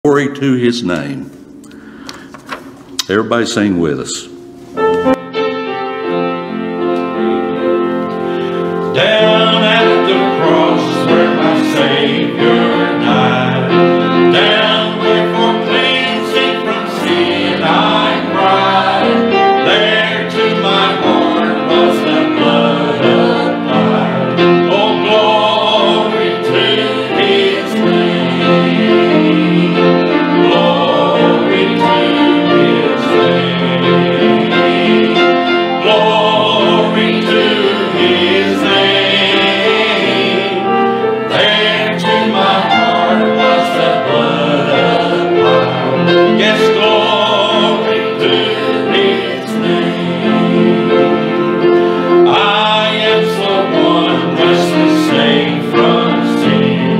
Glory to his name. Everybody sing with us. Down at the cross where my Savior died, down where for cleansing from sin I cried, there to my heart was the blood applied. Oh, glory to his name, glory to his name, glory to his name. There to my heart was the blood applied. Yes, glory to his name. I am so wondrously saved from sin.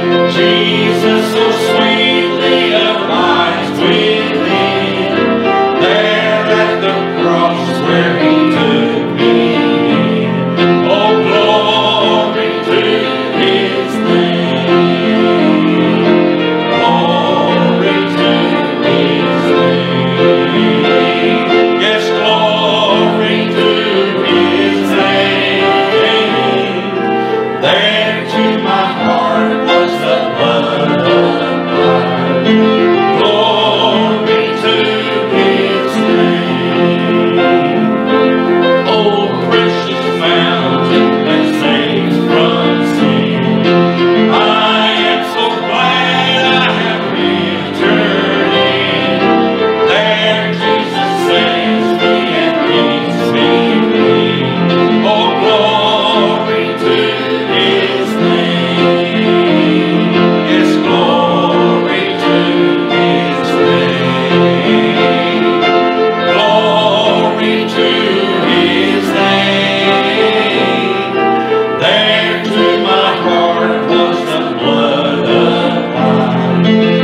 Jesus so sweetly abides within. There at the cross where he took me in. Oh, glory to his name. Glory to his name. Yes, glory to his name. There to my heart was the blood applied. Glory to his name. Oh, precious fountain that saves from sin. I am so glad I have entered in. There Jesus saves me and keeps me clean. Oh, glory to his name. Yes, glory to his name. Glory to his name. There to my heart was the blood applied.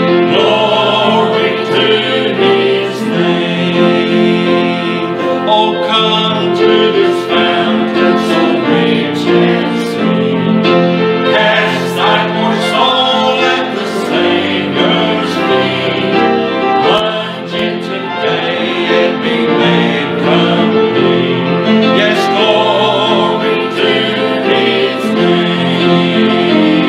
Glory to his name. Oh, come to this fountain so rich and sweet. Cast thy poor soul at the Savior's feet. Plunge in today and be made complete. Yes, glory to his name.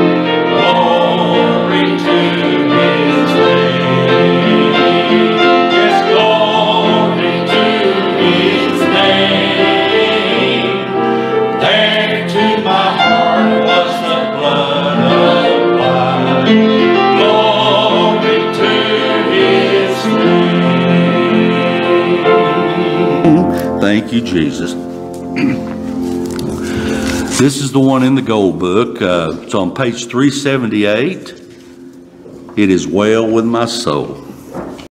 Glory to his name. Yes, glory to his name. There to my heart was the blood applied. Glory to his name. Thank you, Jesus. This is the one in the gold book. It's on page 378. It is well with my soul.